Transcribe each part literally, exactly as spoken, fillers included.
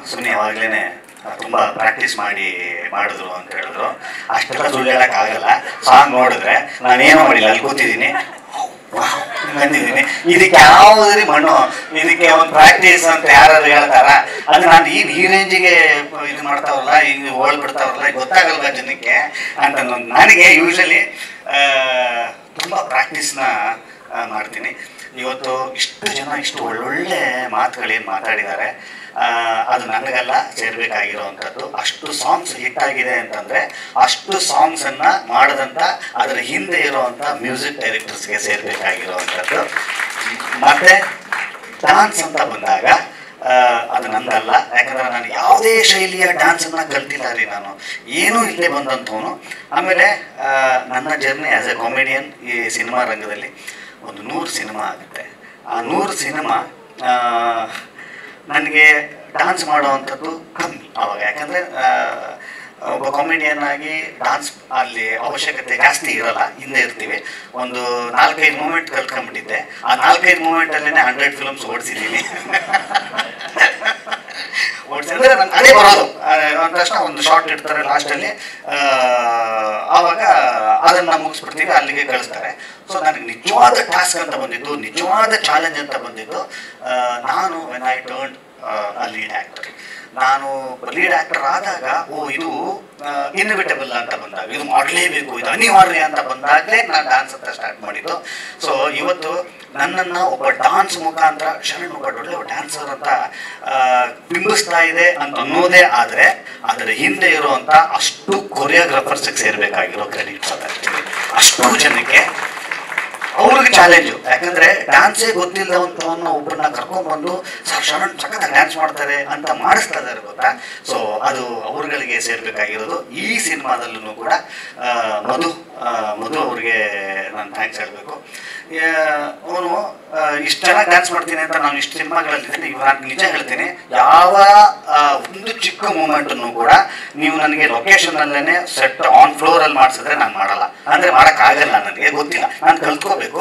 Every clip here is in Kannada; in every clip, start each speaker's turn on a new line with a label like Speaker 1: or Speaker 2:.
Speaker 1: ಸುಮ್ಮನೆ ಯಾವಾಗಲೇ ತುಂಬ ಪ್ರಾಕ್ಟೀಸ್ ಮಾಡಿ ಮಾಡಿದ್ರು ಅಂತ ಹೇಳಿದ್ರು. ಅಷ್ಟೆಲ್ಲ ಸುಳ್ಳು ಹೇಳೋಕ್ಕಾಗಲ್ಲ. ಸಾಂಗ್ ನೋಡಿದ್ರೆ ನಾನೇನೋ ಮಾಡಿಲ್ಲ, ಅಲ್ಲಿ ಕೂತಿದ್ದೀನಿ ಬಂದಿದ್ದೀನಿ. ಇದಕ್ಕೆ ಯಾವುದ್ರಿ ಮಣ್ಣು, ಇದಕ್ಕೆ ಒಂದು ಪ್ರಾಕ್ಟೀಸ್ ಅಂತ ಯಾರಾದ್ರು ಹೇಳ್ತಾರ? ಅದು ನಾನು ಈ ಈ ರೇಂಜಿಗೆ ಇದು ಮಾಡ್ತಾವಲ್ಲ, ಈಗ ಓಳ್ ಬಿಡ್ತಾವಲ್ಲ, ಗೊತ್ತಾಗಲ್ವ ಜನಕ್ಕೆ ಅಂತ ನನಗೆ ಯೂಶಲಿ ತುಂಬ ಪ್ರಾಕ್ಟೀಸ್ನ ಮಾಡ್ತೀನಿ. ಇವತ್ತು ಇಷ್ಟು ಜನ ಇಷ್ಟು ಒಳ್ಳೊಳ್ಳೆ ಮಾತುಗಳೇನು ಮಾತಾಡಿದ್ದಾರೆ, ಅದು ನನಗೆಲ್ಲ ಸೇರ್ಬೇಕಾಗಿರೋವಂಥದ್ದು. ಅಷ್ಟು ಸಾಂಗ್ಸ್ ಹಿಟ್ ಆಗಿದೆ ಅಂತಂದರೆ ಅಷ್ಟು ಸಾಂಗ್ಸನ್ನು ಮಾಡಿದಂಥ ಅದರ ಹಿಂದೆ ಇರೋವಂಥ ಮ್ಯೂಸಿಕ್ ಡೈರೆಕ್ಟರ್ಸ್ಗೆ ಸೇರ್ಬೇಕಾಗಿರೋವಂಥದ್ದು. ಮತ್ತು ಡ್ಯಾನ್ಸ್ ಅಂತ ಬಂದಾಗ ಅದು ನಂದಲ್ಲ, ಯಾಕಂದರೆ ನಾನು ಯಾವುದೇ ಶೈಲಿಯ ಡ್ಯಾನ್ಸನ್ನು ಕಲ್ತಿಲ್ಲ ರೀ, ನಾನು ಏನೂ ಇಲ್ಲೇ ಬಂದಂಥವನು. ಆಮೇಲೆ ನನ್ನ ಜರ್ನಿ ಆ್ಯಸ್ ಎ ಕಾಮಿಡಿಯನ್ ಈ ಸಿನಿಮಾ ರಂಗದಲ್ಲಿ ಒಂದು ನೂರು ಸಿನಿಮಾ ಆಗುತ್ತೆ. ಆ ನೂರು ಸಿನಿಮಾ ನನಗೆ ಡ್ಯಾನ್ಸ್ ಮಾಡೋವಂಥದ್ದು ಕಮ್ಮಿ ಆವಾಗ, ಯಾಕಂದರೆ ಒಬ್ಬ ಕಾಮಿಡಿಯನ್ ಆಗಿ ಡ್ಯಾನ್ಸ್ ಅಲ್ಲಿ ಅವಶ್ಯಕತೆ ಜಾಸ್ತಿ ಇರೋಲ್ಲ, ಹಿಂದೆ ಇರ್ತೀವಿ. ಒಂದು ನಾಲ್ಕೈದು ಮೂಮೆಂಟ್ ಕಲ್ತ್ಕೊಂಡ್ಬಿಟ್ಟಿದ್ದೆ. ಆ ನಾಲ್ಕೈದು ಮೂಮೆಂಟಲ್ಲೇ ಹಂಡ್ರೆಡ್ ಫಿಲ್ಮ್ಸ್ ಓಡಿಸಿದ್ದೀನಿ. ಓಡಿಸಿದ್ರೆ ನಾನು ಅದೇ ಬರೋದು ಅಂದ ತಕ್ಷಣ ಒಂದು ಶಾರ್ಟ್ ಇಡ್ತಾರೆ ಲಾಸ್ಟಲ್ಲಿ, ಆವಾಗ ಅದನ್ನು ಮುಗಿಸ್ಬಿಡ್ತೀವಿ, ಅಲ್ಲಿಗೆ ಕಳಿಸ್ತಾರೆ. ಸೊ ನನಗೆ ನಿಜವಾದ ಟಾಸ್ಕ್ ಅಂತ ಬಂದಿದ್ದು, ನಿಜವಾದ ಚಾಲೆಂಜ್ ಅಂತ ಬಂದಿದ್ದು, ನಾನು when I turn a lead actor. ನಾನು ಲೀಡ್ ಆ್ಯಕ್ಟರ್ ಆದಾಗ ಓ ಇದು ಇನ್ಎವಿಟಬಲ್ ಅಂತ ಬಂದಾಗ, ಇದು ಮಾಡಲೇಬೇಕು, ಇದು ಅನಿವಾರ್ಯ ಅಂತ ಬಂದಾಗಲೇ ನಾನು ಡ್ಯಾನ್ಸ್ ಅಂತ ಸ್ಟಾರ್ಟ್ ಮಾಡಿದ್ದು. ಸೊ ಇವತ್ತು ನನ್ನನ್ನು ಒಬ್ಬ ಡ್ಯಾನ್ಸ್ ಮುಖಾಂತರ ಶರಣ್ ಒಬ್ಬ ಒಳ್ಳೆ ಡ್ಯಾನ್ಸರ್ ಅಂತ ಬಿಂಬಿಸ್ತಾ ಇದೆ ಅಂತ ಅನ್ನೋದೇ ಆದರೆ ಅದರ ಹಿಂದೆ ಇರುವಂಥ ಅಷ್ಟು ಕೊರಿಯೋಗ್ರಾಫರ್ಸ್ಗೆ ಸೇರಬೇಕಾಗಿರೋ ಕ್ರೆಡಿಟ್ಸ್ ಅದ. ಅಷ್ಟು ಜನಕ್ಕೆ ಅವ್ರಿಗೆ ಚಾಲೆಂಜು, ಯಾಕಂದರೆ ಡ್ಯಾನ್ಸೇ ಗೊತ್ತಿಲ್ಲದಂಥವನ್ನ ಒಬ್ಬರನ್ನ ಕರ್ಕೊಂಡ್ಬಂದು ಸರ್ ಶರಣ್ ಸಖತ್ತಾಗಿ ಡ್ಯಾನ್ಸ್ ಮಾಡ್ತಾರೆ ಅಂತ ಮಾಡಿಸ್ತಾ ಇದ್ದಾರೆ ಗೊತ್ತಾ. ಸೊ ಅದು ಅವ್ರುಗಳಿಗೆ ಸೇರಬೇಕಾಗಿರೋದು. ಈ ಸಿನಿಮಾದಲ್ಲೂ ಕೂಡ ಮಧು ಮಧು ಅವ್ರಿಗೆ ನಾನು ಥ್ಯಾಂಕ್ಸ್ ಹೇಳಬೇಕು. ಅವನು ಇಷ್ಟು ಚೆನ್ನಾಗಿ ಡ್ಯಾನ್ಸ್ ಮಾಡ್ತೀನಿ ಅಂತ ನಾನು ಇಷ್ಟು ಸಿನಿಮಾಗಳಲ್ಲಿದ್ದೀನಿ. ಇವಾಗ ನಾನು ನಿಜ ಹೇಳ್ತೀನಿ, ಯಾವ ಒಂದು ಚಿಕ್ಕ ಮೂಮೆಂಟನ್ನು ಕೂಡ ನೀವು ನನಗೆ ಲೊಕೇಶನಲ್ಲೇ ಸೆಟ್ ಆನ್ ಫ್ಲೋರಲ್ಲಿ ಮಾಡಿಸಿದ್ರೆ ನಾನು ಮಾಡಲ್ಲ, ಅಂದರೆ ಮಾಡೋಕ್ಕಾಗಲ್ಲ, ನನಗೆ ಗೊತ್ತಿಲ್ಲ, ನಾನು ಕಲ್ತ್ಕೋಬೇಕು.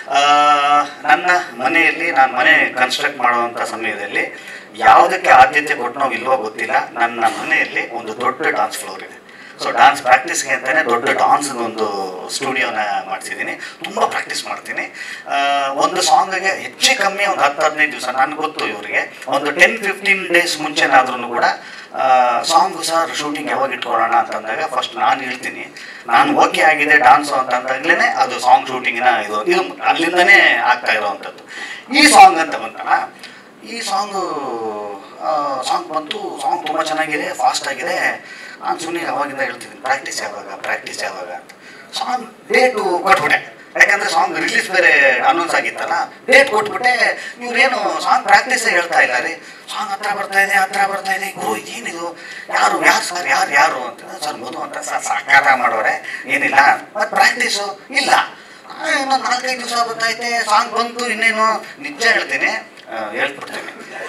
Speaker 1: ನನ್ನ ಮನೆಯಲ್ಲಿ ನಾನು ಮನೆ ಕನ್ಸ್ಟ್ರಕ್ಟ್ ಮಾಡುವಂಥ ಸಮಯದಲ್ಲಿ ಯಾವುದಕ್ಕೆ ಆದ್ಯತೆ ಕೊಟ್ಟನೋ ಇಲ್ವೋ ಗೊತ್ತಿಲ್ಲ, ನನ್ನ ಮನೆಯಲ್ಲಿ ಒಂದು ದೊಡ್ಡ ಡ್ಯಾನ್ಸ್ ಫ್ಲೋರ್ ಇದೆ. ಸೊ ಡ್ಯಾನ್ಸ್ ಪ್ರಾಕ್ಟೀಸ್ಗೆ ಅಂತಲೇ ದೊಡ್ಡ ಡ್ಯಾನ್ಸ್ ಒಂದು ಸ್ಟುಡಿಯೋನ ಮಾಡಿಸಿದ್ದೀನಿ. ತುಂಬ ಪ್ರಾಕ್ಟೀಸ್ ಮಾಡ್ತೀನಿ. ಒಂದು ಸಾಂಗಿಗೆ ಹೆಚ್ಚು ಕಮ್ಮಿ ಒಂದು ಹತ್ತು ಹದಿನೈದು ದಿವಸ, ನನಗೆ ಗೊತ್ತು ಇವರಿಗೆ ಒಂದು ಟೆನ್ ಫಿಫ್ಟೀನ್ ಡೇಸ್ ಮುಂಚೆನಾದ್ರೂ ಕೂಡ ಸಾಂಗು ಸರ್ ಶೂಟಿಂಗ್ ಯಾವಾಗ ಇಟ್ಕೊಳ್ಳೋಣ ಅಂತಂದಾಗ ಫಸ್ಟ್ ನಾನು ಹೇಳ್ತೀನಿ, ನಾನು ಓಕೆ ಆಗಿದೆ ಡ್ಯಾನ್ಸು ಅಂತಂದಾಗಲೇ ಅದು ಸಾಂಗ್ ಶೂಟಿಂಗಿನ ಇದು ಇದು ಅಲ್ಲಿಂದನೇ ಆಗ್ತಾ ಇರೋವಂಥದ್ದು. ಈ ಸಾಂಗ್ ಅಂತ ಬಂತಲ್ಲ, ಈ ಸಾಂಗು ಸಾಂಗ್ ಬಂತು, ಸಾಂಗ್ ತುಂಬ ಚೆನ್ನಾಗಿದೆ, ಫಾಸ್ಟ್ ಆಗಿದೆ. ನಾನು ಸುಮ್ಮನೆ ಅವಾಗಿಂದ ಹೇಳ್ತೀನಿ ಪ್ರಾಕ್ಟೀಸ್ ಯಾವಾಗ ಪ್ರಾಕ್ಟೀಸ್ ಯಾವಾಗ ಅಂತ. ಸಾಂಗ್ ಡೇಟು ಕೊಟ್ಬಿಟ್ಟೆ, ಯಾಕಂದರೆ ಸಾಂಗ್ ರಿಲೀಸ್ ಬೇರೆ ಅನೌನ್ಸ್ ಆಗಿತ್ತಲ್ಲ, ಡೇಟ್ ಕೊಟ್ಬಿಟ್ಟೆ. ಇವ್ರೇನು ಸಾಂಗ್ ಪ್ರಾಕ್ಟೀಸೇ ಹೇಳ್ತಾ ಇಲ್ಲ ರೀ, ಸಾಂಗ್ ಹತ್ರ ಬರ್ತಾ ಇದೆ ಹತ್ರ ಬರ್ತಾ ಇದೆ, ಗುರು ಇದೇನಿದು, ಯಾರು ಯಾರು ಸರ್ ಯಾರು ಯಾರು ಅಂತ. ಸರ್ ಮಧು ಅಂತ ಸರ್ ಸಾಕಾಟ ಮಾಡೋರೆ, ಏನಿಲ್ಲ ಮತ್ತು ಪ್ರಾಕ್ಟೀಸು ಇಲ್ಲ. ಇನ್ನೊಂದು ನಾಲ್ಕೈದು ದಿವಸ ಗೊತ್ತೈತೆ, ಸಾಂಗ್ ಬಂತು, ಇನ್ನೇನು ನಿಜ ಹೇಳ್ತೀನಿ ಹೇಳ್ಬಿಡ್ತೀನಿ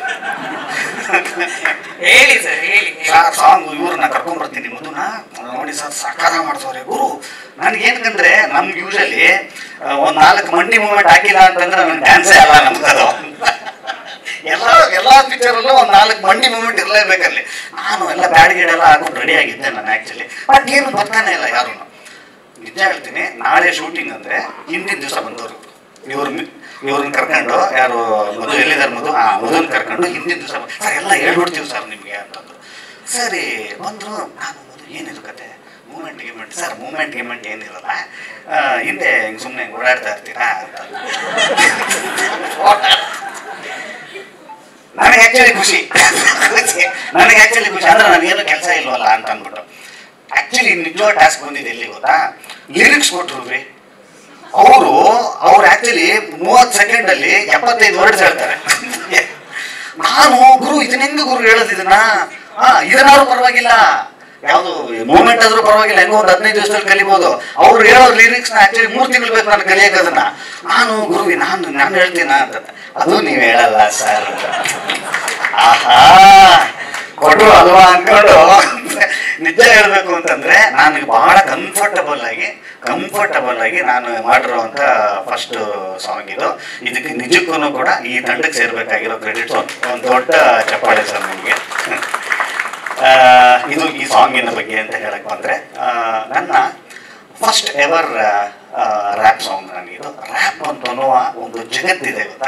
Speaker 2: ಹೇಳಿ ಸರ್ ಹೇಳಿ
Speaker 1: ಸರ್ ಸಾಂಗ್ ಇವ್ರನ್ನ ಕರ್ಕೊಂಡ್ಬರ್ತೀನಿ ಮಧುನ ನೋಡಿ ಸರ್ ಸಾಕಾರ ಮಾಡಿಸೋರೆ ಗುರು. ನನಗೇನಂದ್ರೆ ನಮ್ಗೆ ಯೂಶಲಿ ಒಂದು ನಾಲ್ಕು ಮಂಡಿ ಮೂಮೆಂಟ್ ಹಾಕಿಲ್ಲ ಅಂತಂದ್ರೆ ನನಗೆ ಡ್ಯಾನ್ಸೇ ಅಲ್ಲ ನಮ್ಗದು. ಎಲ್ಲ ಎಲ್ಲ ಪಿಕ್ಚರಲ್ಲೂ ಒಂದು ನಾಲ್ಕು ಮಂಡಿ ಮೂಮೆಂಟ್ ಇರಲೇಬೇಕಲ್ಲಿ. ನಾನು ಎಲ್ಲ ಬ್ಯಾಡ್ ಗೀಡೆಲ್ಲ ಹಾಕೊಂಡು ರೆಡಿ ಆಗಿದ್ದೆ ನಾನು ಆ್ಯಕ್ಚುಲಿ, ಬಟ್ ಏನು ಬರ್ತಾನೆ ಇಲ್ಲ ಯಾರು. ನಿಜ ಹೇಳ್ತೀನಿ, ನಾಳೆ ಶೂಟಿಂಗ್ ಅಂದರೆ ಹಿಂದಿನ ದಿವಸ ಬಂದವರು ಇವ್ರ ಇವ್ರನ್ನ ಕರ್ಕೊಂಡು, ಯಾರು ಮಧು ಎಲ್ಲಿದ್ದಾರೆ ಮಧು, ಆ ಮಧುನ ಕರ್ಕೊಂಡು ಹಿಂದಿನ ದಿವಸ ಸರ್ ಎಲ್ಲ ಹೇಳ್ಬಿಡ್ತೀವಿ ಸರ್ ನಿಮಗೆ ಅಂತಂದು. ಸರಿ ಬಂದರು. ನಾನು ಮಧು ಏನಿದು ಕತೆ, ಮೂಮೆಂಟ್ ಗಿಮೆಂಟ್ ಸರ್ ಮೂಮೆಂಟ್ ಗಿಮೆಂಟ್ ಏನಿರಲ್ಲ, ಹಿಂದೆ ಹಿಂಗೆ ಸುಮ್ಮನೆ ಓಡಾಡ್ತಾ ಇರ್ತೀರಾ ಅಂತ. ನನಗೆ ಆ್ಯಕ್ಚುಲಿ ಖುಷಿ ನನಗೆ ಆ್ಯಕ್ಚುಲಿ ಖುಷಿ ಅಂದರೆ ನನಗೇನು ಕೆಲಸ ಇಲ್ವಲ್ಲ ಅಂತ ಅಂದ್ಬಿಟ್ಟು. ಆ್ಯಕ್ಚುಲಿ ನಿಜವಾದ ಟಾಸ್ಕ್ ಬಂದಿದೆ ಎಲ್ಲಿ ಗೊತ್ತಾ, ಲಿರಿಕ್ಸ್ ಕೊಟ್ಟರು ರೀ ಅವರು. ಅವ್ರು ಆ್ಯಕ್ಚುಲಿ ಮೂವತ್ತು ಸೆಕೆಂಡಲ್ಲಿ ಎಪ್ಪತ್ತೈದು ವರ್ಡ್ಸ್ ಹೇಳ್ತಾರೆ. ನಾನು ಗುರು ಇದನ್ನ ಹೆಂಗೆ ಗುರು ಹೇಳೋದು ಇದನ್ನ, ಹಾಂ ಇದನ್ನಾದ್ರೂ ಪರವಾಗಿಲ್ಲ, ಯಾವುದು ಮೂಮೆಂಟ್ ಆದರೂ ಪರವಾಗಿಲ್ಲ, ಹೆಂಗೋ ಒಂದು ಹದಿನೈದು ದಿವಸದಲ್ಲಿ ಕಲಿಬೋದು. ಅವ್ರು ಹೇಳೋ ಲಿರಿಕ್ಸ್ನ ಆ್ಯಕ್ಚುಲಿ ಮೂರು ತಿಂಗಳು ಬೇಕು ನಾನು ಕಲಿಯೋಕೆ ಅದನ್ನ. ನಾನು ಗುರು ನಾನು ನಾನು ಹೇಳ್ತೀನ ಅಂತ. ಅದು ನೀವು ಹೇಳಲ್ಲ ಸರ್. ಆಹಾ ಕೊಡು ಅಲ್ವಾ ಅಂದ್ಕೊಂಡು ನಿಜ ಹೇಳಬೇಕು ಅಂತಂದರೆ ನನಗೆ ಬಹಳ ಕಂಫರ್ಟಬಲ್ ಆಗಿ ಕಂಫರ್ಟಬಲ್ ಆಗಿ ನಾನು ಮಾಡಿರುವಂಥ ಫಸ್ಟ್ ಸಾಂಗ್ ಇದು. ಇದಕ್ಕೆ ನಿಜಕ್ಕೂ ಕೂಡ ಈ ತಂಡಕ್ಕೆ ಸೇರಬೇಕಾಗಿರೋ ಕ್ರೆಡಿಟ್ಸ್ ಒಂದು ದೊಡ್ಡ ಚಪ್ಪಾಳೆ ಸರ್ ನಿಮಗೆ. ಸಾಂಗಿನ ಬಗ್ಗೆ ಅಂತ ಹೇಳಕ್ ಬಂದರೆ, ನನ್ನ ಫಸ್ಟ್ ಎವರ್ ರ್ಯಾಪ್ ಸಾಂಗ್ ನನಗಿದು. ರ್ಯಾಪ್ ಅಂತ ಅನ್ನುವ ಒಂದು ಜಗತ್ತಿದೆ ಗೊತ್ತಾ.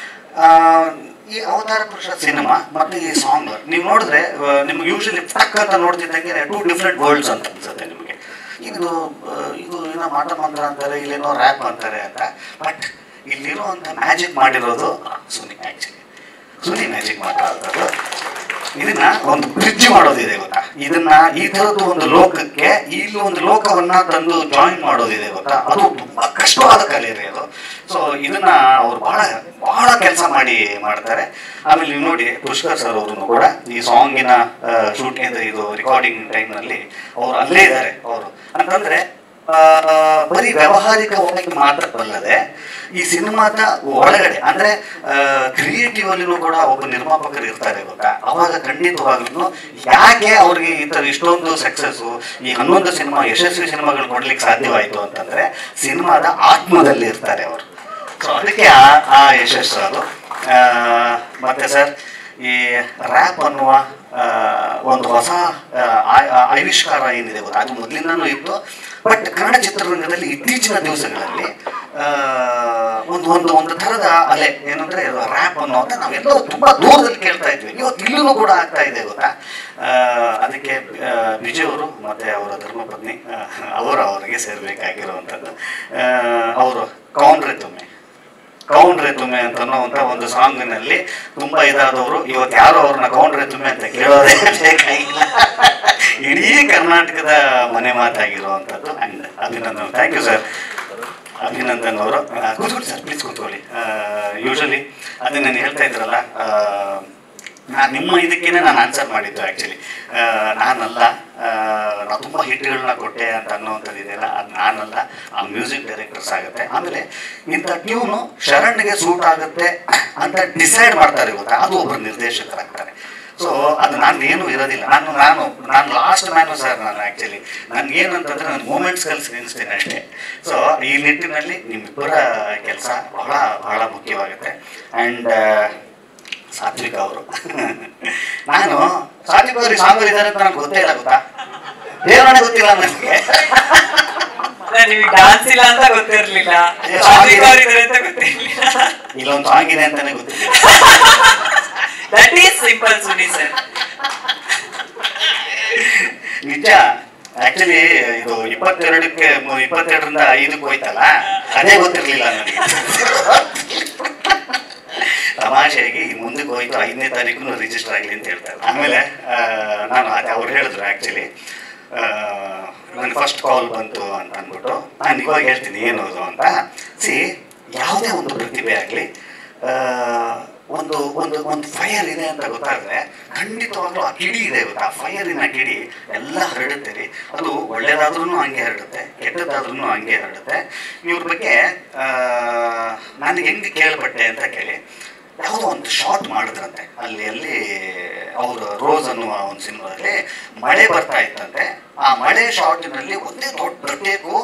Speaker 1: ಈ ಅವತಾರ ಪುರುಷ ಸಿನಿಮಾ ಮತ್ತು ಈ ಸಾಂಗ್ ನೀವು ನೋಡಿದ್ರೆ ನಿಮ್ಗೆ ಯೂಶಲಿ ಟಕ್ ಅಂತ ನೋಡ್ತಿದ್ದಂಗೆ ಟೂ ಡಿಫ್ರೆಂಟ್ ವರ್ಲ್ಡ್ಸ್ ಅಂತ ಅನ್ಸುತ್ತೆ ನಿಮಗೆ. ಇದು ಇದು ಏನೋ ಮಾಟ ಮಂತ್ರ ಅಂತಾರೆ, ಇಲ್ಲೇನೋ ರ್ಯಾಪ್ ಅಂತಾರೆ ಅಂತ. ಬಟ್ ಇಲ್ಲಿರುವಂಥ ಮ್ಯಾಜಿಕ್ ಮಾಡಿರೋದು ಸುನಿ. ಆ್ಯಕ್ಚುಲಿ ಸುನಿ ಮ್ಯಾಜಿಕ್ ಮಾಡಿರೋದು. ಇದನ್ನ ಒಂದು ಬ್ರಿಡ್ಜ್ ಮಾಡೋದಿದೆ ಗೊತ್ತಾ. ಇದನ್ನ ಈ ಥರದ್ದು ಒಂದು ಲೋಕಕ್ಕೆ ಇಲ್ಲಿ ಒಂದು ಲೋಕವನ್ನ ತಂದು ಜಾಯಿನ್ ಮಾಡೋದಿದೆ ಗೊತ್ತಾ. ಅದು ತುಂಬಾ ಕಷ್ಟವಾದ ಕಲೆ ರೀ ಅದು. ಸೊ ಇದನ್ನ ಅವ್ರು ಬಹಳ ಬಹಳ ಕೆಲಸ ಮಾಡಿ ಮಾಡ್ತಾರೆ. ಆಮೇಲೆ ನೀವು ನೋಡಿ ಪುಷ್ಕರ್ ಸರ್ ಅವರು ಕೂಡ ಈ ಸಾಂಗಿನ ಶೂಟಿಂಗ್ ಇದು ರೆಕಾರ್ಡಿಂಗ್ ಟೈಮ್ನಲ್ಲಿ ಅವರು ಅಲ್ಲೇ ಇದ್ದಾರೆ. ಅವರು ಅಂತಂದ್ರೆ ಬರೀ ವ್ಯಾವಹಾರಿಕವಾಗಿ ಮಾತ್ರ ಬಲ್ಲದೆ ಈ ಸಿನಿಮಾದ ಒಳಗಡೆ ಅಂದ್ರೆ ಕ್ರಿಯೇಟಿವ್ ಅಲ್ಲಿನೂ ಕೂಡ ಒಬ್ಬ ನಿರ್ಮಾಪಕರು ಇರ್ತಾರೆ ಗೊತ್ತಾ. ಅವಾಗ ಖಂಡಿತವಾಗ್ಲೂ ಯಾಕೆ ಅವ್ರಿಗೆ ಈ ಥರ ಇಷ್ಟೊಂದು ಸಕ್ಸಸ್ಸು, ಈ ಹನ್ನೊಂದು ಸಿನಿಮಾ ಯಶಸ್ವಿ ಸಿನಿಮಾಗಳು ಕೊಡ್ಲಿಕ್ಕೆ ಸಾಧ್ಯವಾಯಿತು ಅಂತಂದ್ರೆ ಸಿನಿಮಾದ ಆತ್ಮದಲ್ಲಿ ಇರ್ತಾರೆ ಅವರು. ಸೊ ಅದಕ್ಕೆ ಆ ಆ ಯಶಸ್ಸು ಅದು. ಮತ್ತೆ ಸರ್ ಈ ರ್ಯಾಪ್ ಅನ್ನುವ ಒಂದು ಹೊಸ ಆವಿಷ್ಕಾರ ಏನಿದೆ ಗೊತ್ತಾ, ಅದು ಮೊದಲಿಂದನೂ ಇತ್ತು. ಬಟ್ ಕನ್ನಡ ಚಿತ್ರರಂಗದಲ್ಲಿ ಇತ್ತೀಚಿನ ದಿವಸಗಳಲ್ಲಿ ಒಂದು ಒಂದು ಒಂದು ಥರದ ಅಲೆ ಏನಂದ್ರೆ ರ್ಯಾಪ್ ಅನ್ನೋದು ನಾವೆಲ್ಲೋ ತುಂಬಾ ದೂರದಲ್ಲಿ ಕೇಳ್ತಾ ಇದ್ವಿ. ಇವತ್ತು ಇಲ್ಲೂ ಕೂಡ ಆಗ್ತಾ ಇದೆ ಗೊತ್ತಾ. ಅದಕ್ಕೆ ವಿಜಯ್ ಅವರು ಮತ್ತೆ ಅವರ ಧರ್ಮಪತ್ನಿ ಅವರು ಅವರಿಗೆ ಸೇರ್ಬೇಕಾಗಿರುವಂಥದ್ದು. ಅವರು ಕೌಂಡ್ರೆ ತುಮ್ಮೆ ಕೌಂಡ್ರೆ ತುಮ್ಮೆ ಅಂತ ಅನ್ನೋವಂಥ ಒಂದು ಸಾಂಗಿನಲ್ಲಿ ತುಂಬಾ ಇದಾದವರು ಇವತ್ತು ಯಾರು ಅವ್ರನ್ನ ಕೌಂಡ್ರೆ ತುಮ್ಮೆ ಅಂತ ಕೇಳೋದೇ ಬೇಕಾಗಿಲ್ಲ. ಇಡೀ ಕರ್ನಾಟಕದ ಮನೆ ಮಾತಾಗಿರುವಂಥದ್ದು. And Abhinandan. Thank you sir Abhinandan ಅವರು. ಕೂತ್ಕೊಳ್ಳಿ ಸರ್, ಪ್ಲೀಸ್ ಕೂತ್ಕೊಳ್ಳಿ. ಯೂಶಲಿ ಅದೇ ನಾನು ಹೇಳ್ತಾ ಇದ್ರಲ್ಲ, ನಾನು ನಿಮ್ಮ ಇದಕ್ಕೇನೆ ನಾನು ಆನ್ಸರ್ ಮಾಡಿದ್ದು. ಆ್ಯಕ್ಚುಲಿ ನಾನಲ್ಲ, ನಾವು ತುಂಬ ಹಿಟ್ಗಳನ್ನ ಕೊಟ್ಟೆ ಅಂತ ಅನ್ನೋವಂಥದ್ದು ಇದೆಯಲ್ಲ, ಅದು ನಾನಲ್ಲ, ಆ ಮ್ಯೂಸಿಕ್ ಡೈರೆಕ್ಟರ್ಸ್ ಆಗುತ್ತೆ. ಆಮೇಲೆ ಇಂಥ ಟ್ಯೂನು ಶರಣ್ಗೆ ಸೂಟ್ ಆಗುತ್ತೆ ಅಂತ ಡಿಸೈಡ್ ಮಾಡ್ತಾರೆ ಗೊತ್ತಾ, ಅದು ಒಬ್ಬರು ನಿರ್ದೇಶಕರಾಗ್ತಾರೆ. ಸೊ ಅದು ನಾನು ಏನೂ ಇರೋದಿಲ್ಲ. ನಾನು ನಾನು ನಾನು ಲಾಸ್ಟ್ ಮ್ಯಾನು ಸರ್. ನಾನು ಆ್ಯಕ್ಚುಲಿ ನನಗೇನಂತಂದರೆ ನಾನು ಮೂಮೆಂಟ್ಸ್ ಕಲಿಸಿ ನಿಲ್ಲಿಸ್ತೀನಿ ಅಷ್ಟೇ. ಸೊ ಈ ನಿಟ್ಟಿನಲ್ಲಿ ನಿಮ್ಮಿಬ್ಬರ ಕೆಲಸ ಬಹಳ ಬಹಳ ಮುಖ್ಯವಾಗುತ್ತೆ. ಆ್ಯಂಡ್ ಸಾತ್ವಿಕ ಅವರು, ನಾನು ಸಾತ್ವಿಕ ಅವ್ರಿಗೆ ಸಾಂಗ್ ಇದ್ದಾರೆ ಅಂತ ನನಗೆ ಗೊತ್ತೇ ಇಲ್ಲ ಗೊತ್ತಾ. ದೇವರೇ ಗೊತ್ತಿಲ್ಲ ನನಗೆ.
Speaker 2: ನಿಮಗೆ ಡಾನ್ಸ್ ಇಲ್ಲ ಅಂತ ಗೊತ್ತಿರಲಿಲ್ಲ,
Speaker 1: ಇಲ್ಲೊಂದು ಸಾಂಗ್ ಇದೆ ಅಂತಾನೆ ಗೊತ್ತಿಲ್ಲ.
Speaker 2: That is simple Suni sir.
Speaker 1: ನಿಜ. ಆಕ್ಚುಲಿ ಇದು ಇಪ್ಪತ್ತೆರಡಕ್ಕೆ ಇಪ್ಪತ್ತೆರಡರಿಂದ ಐದಕ್ಕೆ ಹೋಯ್ತಲ್ಲ, ಅದೇ ಗೊತ್ತಿರ್ಲಿಲ್ಲ ನನಗೆ. ತಮಾಷೆಯಾಗಿ ಮುಂದಕ್ಕೆ ಹೋಯ್ತು ಐದನೇ ತಾರೀಕು ರಿಜಿಸ್ಟರ್ ಆಗಲಿ ಅಂತ ಹೇಳ್ತಾರೆ. ಆಮೇಲೆ ನಾನು ಅವ್ರು ಹೇಳಿದ್ರು ಆ್ಯಕ್ಚುಲಿ ನನಗೆ ಫಸ್ಟ್ ಕಾಲ್ ಬಂತು ಅಂತ ಅಂದ್ಬಿಟ್ಟು ನಾನು ಇವಾಗ ಹೇಳ್ತೀನಿ ಏನೋದು ಅಂತ. ಸಿ ಯಾವುದೇ ಒಂದು ಪ್ರತಿಭೆ ಆಗಲಿ ಒಂದು ಒಂದು ಒಂದು ಫೈರ್ ಇದೆ ಅಂತ ಗೊತ್ತಾದರೆ ಖಂಡಿತವಾಗ್ಲೂ ಆ ಕಿಡಿ ಇದೆ ಗೊತ್ತಾ, ಆ ಫೈರಿನ ಕಿಡಿ ಎಲ್ಲ ಹರಡುತ್ತೆ ರೀ. ಅದು ಒಳ್ಳೇದಾದ್ರೂ ಹಂಗೆ ಹರಡುತ್ತೆ, ಕೆಟ್ಟದ್ದಾದ್ರೂ ಹಂಗೆ ಹರಡುತ್ತೆ. ಇವ್ರ ಬಗ್ಗೆ ನನಗೆ ಹೆಂಗೆ ಕೇಳ್ಪಟ್ಟೆ ಅಂತ ಕೇಳಿ, ಯಾವುದೋ ಒಂದು ಶಾರ್ಟ್ ಮಾಡಿದ್ರಂತೆ ಅಲ್ಲಿ ಅಲ್ಲಿ ಅವರು ರೋಸ್ ಅನ್ನುವ ಒಂದು ಸಿನಿಮಾದಲ್ಲಿ ಮಳೆ ಬರ್ತಾ ಇತ್ತಂತೆ. ಆ ಮಳೆ ಶಾರ್ಟಿನಲ್ಲಿ ಒಂದೇ ದೊಡ್ಡ ಟೇಕು.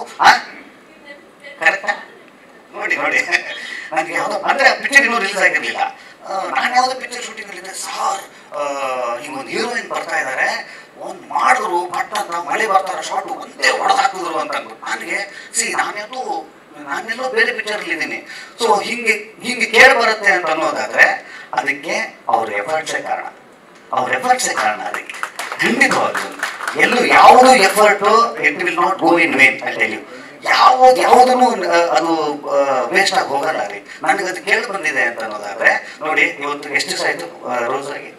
Speaker 1: ಕರೆಕ್ಟಾ? ನೋಡಿ ನೋಡಿ ನನಗೆ ಯಾವುದೋ ಅಂದರೆ ಪಿಕ್ಚರ್ ಇನ್ನೂ ರಿಲೀಸ್ ಆಗಿರಲಿಲ್ಲ. ನಾನು ಯಾವುದೋ ಪಿಕ್ಚರ್ ಶೂಟಿಂಗಲ್ಲಿದ್ದೆ ಸಾರ್, ಹಿಂಗೊಂದು ಹೀರೋಯಿನ್ ಬರ್ತಾ ಇದ್ದಾರೆ, ಒಂದು ಮಾಡಿದ್ರು ಪಟ್ಟ ಅಂತ ಮಳೆ ಬರ್ತಾರೆ ಶಾರ್ಟು ಒಂದೇ ಹೊಡೆದಾಕಿದ್ರು ಅಂತ ಅಂದ್ಬಿಟ್ಟು ನನಗೆ ಸಿ ನಾನೆಲ್ಲೂ ನಾನೆಲ್ಲೋ ಬೇರೆ ಪಿಕ್ಚರಲ್ಲಿದ್ದೀನಿ. ಸೊ ಹಿಂಗೆ ಹಿಂಗೆ ಕೇಳಿ ಬರುತ್ತೆ ಅಂತ ಅನ್ನೋದಾದರೆ ಅದಕ್ಕೆ ಅವ್ರ ಎಫರ್ಟ್ಸೇ ಕಾರಣ, ಅವ್ರ ಎಫರ್ಟ್ಸೇ ಕಾರಣ ಅದಕ್ಕೆ. ಖಂಡಿತವಾಗ್ಲೂ ಎಲ್ಲೂ ಯಾವುದೂ effort it will not go in vain I tell you. ಯಾವ್ದು ಯಾವುದೂ ಅದು ವೇಸ್ಟ್ ಆಗಿ ಹೋಗಲ್ಲ ರೀ. ನನಗೆ ಅದು ಕೇಳಿ ಬಂದಿದೆ ಅಂತ ಅನ್ನೋದಾದ್ರೆ ನೋಡಿ, ಇವತ್ತು ಎಷ್ಟು ದಿವಸ ಆಯಿತು ರೋಸ್ ಆಗಿ?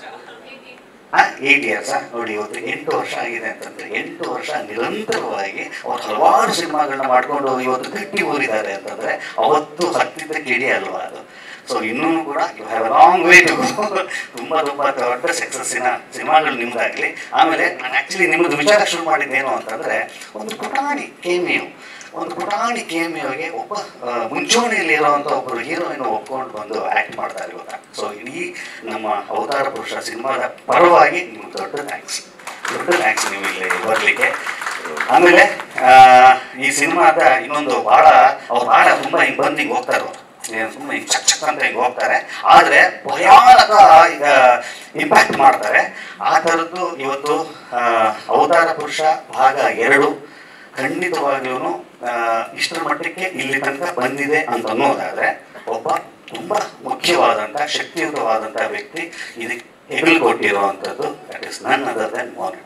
Speaker 1: ಹಾಂ, ಏಯ್ಟ್ ಇಯರ್ಸಾ? ನೋಡಿ ಇವತ್ತು ಎಂಟು ವರ್ಷ ಆಗಿದೆ ಅಂತಂದರೆ ಎಂಟು ವರ್ಷ ನಿರಂತರವಾಗಿ ಅವ್ರು ಹಲವಾರು ಸಿನಿಮಾಗಳನ್ನ ಮಾಡ್ಕೊಂಡು ಇವತ್ತು ಗಟ್ಟಿ ಊರಿದ್ದಾರೆ ಅಂತಂದರೆ ಅವತ್ತು ಹತ್ತಿದ್ದ ಕಿಡಿ ಅಲ್ವಾ ಅದು. ಸೊ ಇನ್ನೂ ಕೂಡ you have a long way to go. ತುಂಬ ತುಂಬ ದೊಡ್ಡ ಸಕ್ಸಸ್ಸಿನ ಸಿನಿಮಾಗಳು ನಿಮ್ದಾಗಲಿ. ಆಮೇಲೆ ನಾನು ಆ್ಯಕ್ಚುಲಿ ನಿಮ್ಮದು ವಿಚಾರ ಶುರು ಮಾಡಿದ್ದೇನು ಅಂತಂದರೆ ಒಂದು ಪುಟಾಣಿ ಕೇಮಿಯೋ ಒಂದು ಪುಟಾಣಿ ಕೇಮಿಯೋಗೆ ಒಬ್ಬ ಮುಂಚೂಣಿಯಲ್ಲಿರುವಂಥ ಒಬ್ಬರು ಹೀರೋಯಿನ್ ಒಪ್ಕೊಂಡು ಬಂದು ಆ್ಯಕ್ಟ್ ಮಾಡ್ತಾರೆ ಗೊತ್ತಾ. ಸೊ ಇಡೀ ನಮ್ಮ ಅವತಾರ ಪುರುಷ ಸಿನಿಮಾದ ಪರವಾಗಿ ನಿಮ್ಗೆ ದೊಡ್ಡ ಥ್ಯಾಂಕ್ಸ್, ದೊಡ್ಡ ಥ್ಯಾಂಕ್ಸ್ ನೀವು ಇಲ್ಲಿ ಬರಲಿಕ್ಕೆ. ಆಮೇಲೆ ಈ ಸಿನಿಮಾದ ಇನ್ನೊಂದು ಭಾಳ ಅವ್ರು ಭಾಳ ತುಂಬ ಹಿಂಗೆ ಬಂದು ಹಿಂಗೆ ಹೋಗ್ತಾರೆ. ಏನು ಸುಮ್ಮನೆ ಚಕ್ ಚಕ್ ಅಂತ ಹಿಂಗೆ ಹೋಗ್ತಾರೆ, ಆದರೆ ಭಯಾನಕ ಈಗ ಇಂಪ್ಯಾಕ್ಟ್ ಮಾಡ್ತಾರೆ. ಆ ಥರದ್ದು ಇವತ್ತು ಅವತಾರ ಪುರುಷ ಭಾಗ ಎರಡು ಖಂಡಿತವಾಗ್ಲೂ ಇಷ್ಟರ ಮಟ್ಟಕ್ಕೆ ಇಲ್ಲಿ ತನಕ ಬಂದಿದೆ ಅಂತ ಅನ್ನೋದಾದರೆ ಒಬ್ಬ ತುಂಬ ಮುಖ್ಯವಾದಂಥ ಶಕ್ತಿಯುತವಾದಂಥ ವ್ಯಕ್ತಿ ಇದಕ್ಕೆ ಹೆಗಲು ಕೊಟ್ಟಿರುವಂಥದ್ದು that is none other than Mohan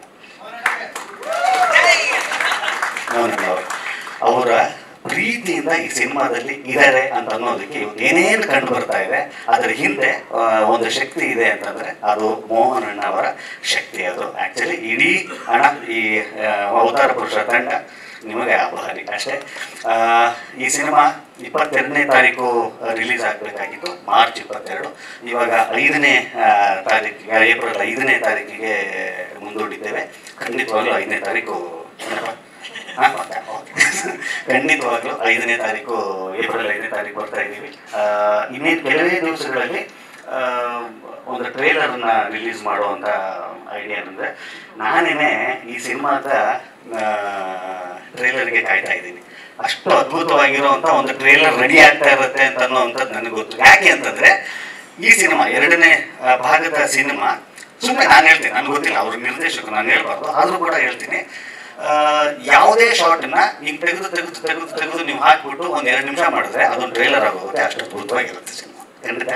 Speaker 1: Mohan ಅವರು. ಅವರ ಪ್ರೀತಿಯಿಂದ ಈ ಸಿನಿಮಾದಲ್ಲಿ ಇದ್ದಾರೆ ಅಂತ ಅನ್ನೋದಕ್ಕೆ ಇವತ್ತು ಏನೇನು ಕಂಡು ಬರ್ತಾ ಇದೆ, ಅದರ ಹಿಂದೆ ಒಂದು ಶಕ್ತಿ ಇದೆ ಅಂತಂದರೆ ಅದು ಮೋಹನ್ ಅಣ್ಣ ಅವರ ಶಕ್ತಿ. ಅದು ಆ್ಯಕ್ಚುಲಿ ಇಡೀ ಹಣ ಈ ಅವತಾರ ಪುರುಷ ತಂಡ ನಿಮಗೆ ಆಭಾರಿ ಅಷ್ಟೇ. ಈ ಸಿನಿಮಾ ಇಪ್ಪತ್ತೆರಡನೇ ತಾರೀಕು ರಿಲೀಸ್ ಆಗಬೇಕಾಗಿತ್ತು, ಮಾರ್ಚ್ ಇಪ್ಪತ್ತೆರಡು. ಇವಾಗ ಐದನೇ ತಾರೀಕಿಗೆ ಏಪ್ರಿಲ್ ಐದನೇ ತಾರೀಕಿಗೆ ಮುಂದೂಡಿದ್ದೇವೆ. ಖಂಡಿತವಾಗ್ಲೂ ಐದನೇ ತಾರೀಕು ಹಾಂ ಓಕೆ ಖಂಡಿತವಾಗ್ಲೂ ಐದನೇ ತಾರೀಕು ಏಪ್ರಿಲ್ ಐದನೇ ತಾರೀಕು ಬರ್ತಾ ಇದ್ದೀವಿ. ಇನ್ನೇನು ಕೆಲವೇ ದಿವಸಗಳಲ್ಲಿ ಒಂದು ಟ್ರೇಲರ್ನ ರಿಲೀಸ್ ಮಾಡುವಂಥ ಐಡಿಯಾ ಏನಂದರೆ, ನಾನೇ ಈ ಸಿನಿಮಾದ ಟ್ರೇಲರ್ಗೆ ಕಾಯ್ತಾ ಇದ್ದೀನಿ. ಅಷ್ಟು ಅದ್ಭುತವಾಗಿರುವಂಥ ಒಂದು ಟ್ರೇಲರ್ ರೆಡಿ ಆಗ್ತಾ ಇರುತ್ತೆ ಅಂತ ಅನ್ನೋವಂಥದ್ದು ನನಗೆ ಗೊತ್ತು. ಯಾಕೆ ಅಂತಂದರೆ ಈ ಸಿನಿಮಾ ಎರಡನೇ ಭಾಗದ ಸಿನಿಮಾ ಸುಮ್ಮನೆ ನಾನು ಹೇಳ್ತೀನಿ, ನನಗೆ ಗೊತ್ತಿಲ್ಲ ಅವ್ರ ನಿರ್ದೇಶಕರು, ನಾನು ಹೇಳ್ಬಾರ್ದು, ಆದರೂ ಕೂಡ ಹೇಳ್ತೀನಿ. ಯಾವುದೇ ಶಾರ್ಟ್ನ ಈಗ ತೆಗೆದು ತೆಗೆದು ತೆಗೆದು ತೆಗೆದು ನೀವು ಹಾಕ್ಬಿಟ್ಟು ಒಂದು ಎರಡು ನಿಮಿಷ ಮಾಡಿದ್ರೆ ಅದೊಂದು ಟ್ರೇಲರ್ ಆಗೋಗುತ್ತೆ. ಅಷ್ಟು ಅದ್ಭುತವಾಗಿರುತ್ತೆ ಸಿನಿಮಾ. ಖಂಡಿತ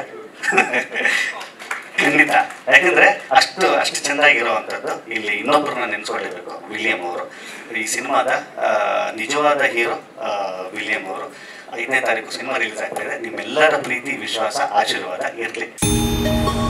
Speaker 1: ಖಂಡಿತ ಯಾಕಂದರೆ ಅಷ್ಟು ಅಷ್ಟು ಚೆಂದಾಗಿರುವಂಥದ್ದು. ಇಲ್ಲಿ ಇನ್ನೊಬ್ಬರನ್ನ ನೆನೆಸ್ಕೊಳ್ಳೇಬೇಕು, ವಿಲಿಯಂ ಅವರು. ಈ ಸಿನಿಮಾದ ನಿಜವಾದ ಹೀರೋ ವಿಲಿಯಂ ಅವರು. ಐದನೇ ತಾರೀಕು ಸಿನಿಮಾ ರಿಲೀಸ್ ಆಗ್ತಾ ಇದೆ. ನಿಮ್ಮೆಲ್ಲರ ಪ್ರೀತಿ, ವಿಶ್ವಾಸ, ಆಶೀರ್ವಾದ ಇರಲಿ.